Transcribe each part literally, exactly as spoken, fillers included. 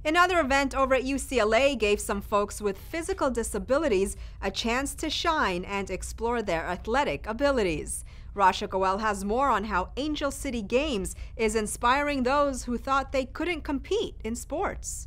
Another event over at U C L A gave some folks with physical disabilities a chance to shine and explore their athletic abilities. Rasha Goel has more on how Angel City Games is inspiring those who thought they couldn't compete in sports.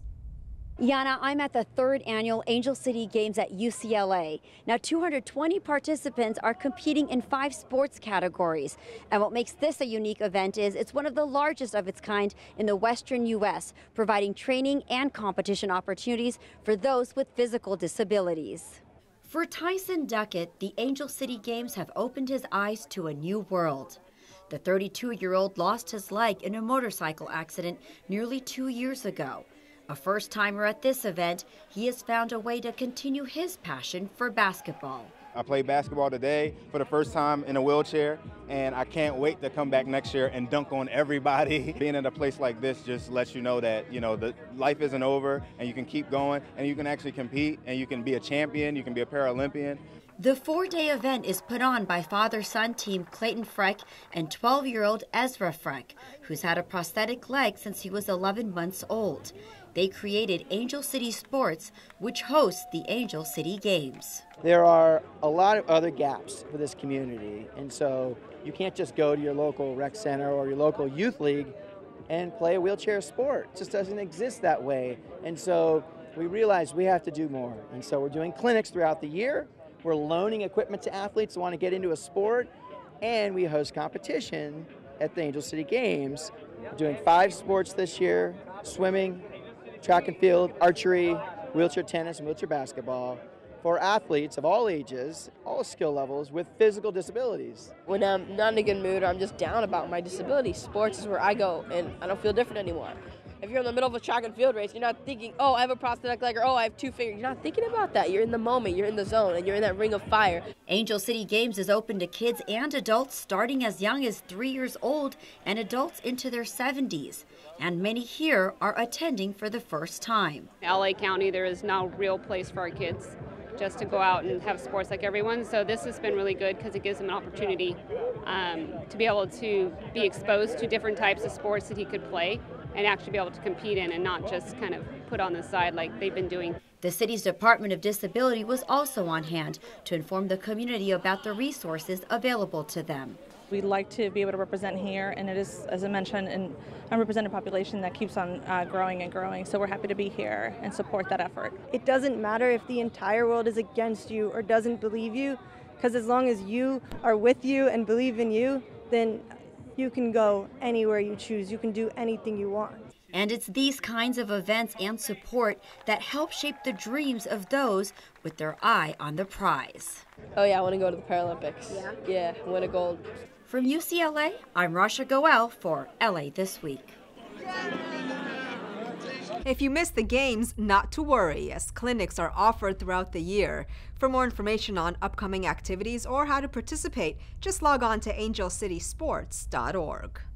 Yana, I'm at the third annual Angel City Games at U C L A. Now, two hundred twenty participants are competing in five sports categories. And what makes this a unique event is it's one of the largest of its kind in the Western U S, providing training and competition opportunities for those with physical disabilities. For Tyson Duckett, the Angel City Games have opened his eyes to a new world. The thirty-two-year-old lost his leg in a motorcycle accident nearly two years ago. A first-timer at this event, he has found a way to continue his passion for basketball. I played basketball today for the first time in a wheelchair, and I can't wait to come back next year and dunk on everybody. Being in a place like this just lets you know that, you know, the life isn't over, and you can keep going, and you can actually compete, and you can be a champion, you can be a Paralympian. The four-day event is put on by father-son team Clayton Frech and twelve-year-old Ezra Frech, who's had a prosthetic leg since he was eleven months old. They created Angel City Sports, which hosts the Angel City Games. There are a lot of other gaps for this community, and so you can't just go to your local rec center or your local youth league and play a wheelchair sport. It just doesn't exist that way, and so we realized we have to do more. And so we're doing clinics throughout the year. We're loaning equipment to athletes who want to get into a sport, and we host competition at the Angel City Games. We're doing five sports this year: swimming, track and field, archery, wheelchair tennis, and wheelchair basketball for athletes of all ages, all skill levels, with physical disabilities. When I'm not in a good mood or I'm just down about my disability, sports is where I go and I don't feel different anymore. If you're in the middle of a track and field race, you're not thinking, oh, I have a prosthetic leg, or oh, I have two fingers. You're not thinking about that. You're in the moment, you're in the zone, and you're in that ring of fire. Angel City Games is open to kids and adults starting as young as three years old and adults into their seventies. And many here are attending for the first time. L A County, there is no real place for our kids just to go out and have sports like everyone. So this has been really good because it gives them an opportunity um, to be able to be exposed to different types of sports that he could play and actually be able to compete in and not just kind of put on the side like they've been doing. The city's Department of Disability was also on hand to inform the community about the resources available to them. We'd like to be able to represent here, and it is, as I mentioned, an unrepresented population that keeps on uh, growing and growing, so we're happy to be here and support that effort. It doesn't matter if the entire world is against you or doesn't believe you, because as long as you are with you and believe in you, then you can go anywhere you choose. You can do anything you want. And it's these kinds of events and support that help shape the dreams of those with their eye on the prize. Oh yeah, I want to go to the Paralympics. Yeah? Yeah, win a gold. From U C L A, I'm Rasha Goel for L A This Week. If you missed the games, not to worry, as clinics are offered throughout the year. For more information on upcoming activities or how to participate, just log on to angel city sports dot org.